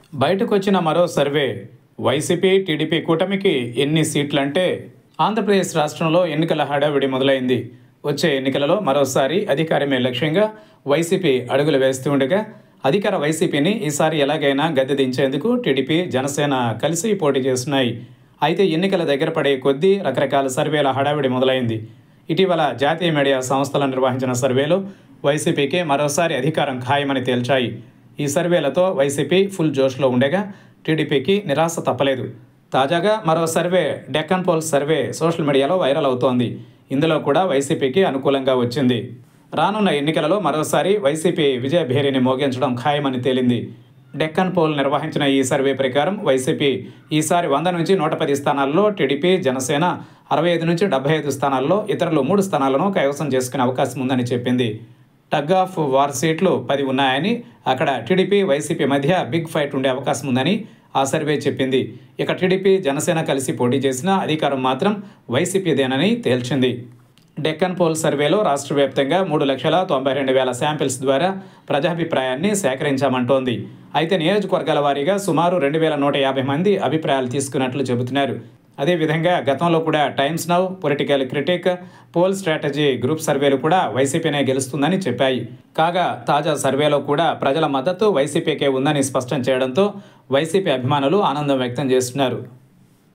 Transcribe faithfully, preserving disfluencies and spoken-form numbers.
బయటకొచ్చిన మరో survey YCP TDP కూటమికి ఎన్ని సీట్లంటే ఆంధ్రప్రదేశ్ రాష్ట్రంలో ఎన్నికల హడావిడి మొదలైంది. వచ్చే ఎన్నికలలో మరోసారి అధికారమే లక్ష్యంగా వైసీపీ అడుగులు వేస్తూ ఉండగా అధికార వైసీపీని ఈసారి ఎలాగైనా గద్దె దించేందుకు టీడీపీ జనసేన కలిసి పోటీ చేస్తున్నాయి. అయితే ఎన్నికల దగ్గర పడే కొద్దీ రకరకాల సర్వేల హడావిడి మొదలైంది. ఇటీవల జాతీయ మీడియా సంస్థలు నిర్వహించిన సర్వేలో వైసీపీకి మరోసారి అధికారం ఖాయమని తేల్చాయి. ఈ సర్వేలతో వైసీపీ ఫుల్ జోష్లో ఉండగా టీడీపీకి నిరాశ తప్పలేదు. తాజాగా మరో survey Deccan poll survey social మీడియాలో వైరల్ అవుతోంది. ఇందులో కూడా వైసీపీకి అనుకూలంగా వచ్చింది. రానున్న ఎన్నికలలో మరోసారి వైసీపీ విజయభేరిని మోగించడం ఖాయమని తేలింది. డెక్కన్ పోల్ నిర్వహించిన ఈ సర్వే ప్రకారం వైసీపీ ఈసారి వంద నుంచి నూట పది స్థానాల్లో, టీడీపీ జనసేన అరవై ఐదు నుంచి డెబ్బై ఐదు స్థానాల్లో, ఇతరులు మూడు స్థానాలను కైవసం చేసుకునే అవకాశం ఉందని చెప్పింది. టగ్ ఆఫ్ వార్ సీట్లు పది ఉన్నాయని, అక్కడ టీడీపీ వైసీపీ మధ్య బిగ్ ఫైట్ ఉండే అవకాశం ఉందని ఆ సర్వే చెప్పింది. ఇక టీడీపీ జనసేన కలిసి పోటీ చేసిన అధికారం మాత్రం వైసీపీదేనని తేల్చింది. డెక్కన్ పోల్ సర్వేలో రాష్ట్ర వ్యాప్తంగా మూడు లక్షల తొంభై రెండు వేల శాంపిల్స్ ద్వారా ప్రజాభిప్రాయాన్ని సేకరించామంటోంది. అయితే నియోజకవర్గాల వారీగా సుమారు రెండు వేల నూట యాభై మంది అభిప్రాయాలు తీసుకున్నట్లు చెబుతున్నారు. అదేవిధంగా గతంలో కూడా Times Now, political critic, poll strategy group సర్వేలు కూడా వైసీపీనే గెలుస్తుందని చెప్పాయి. కాగా తాజా సర్వేలో కూడా ప్రజల మద్దతు వైసీపీకే ఉందని స్పష్టం చేయడంతో వైసీపీ అభిమానులు ఆనందం వ్యక్తం చేస్తున్నారు.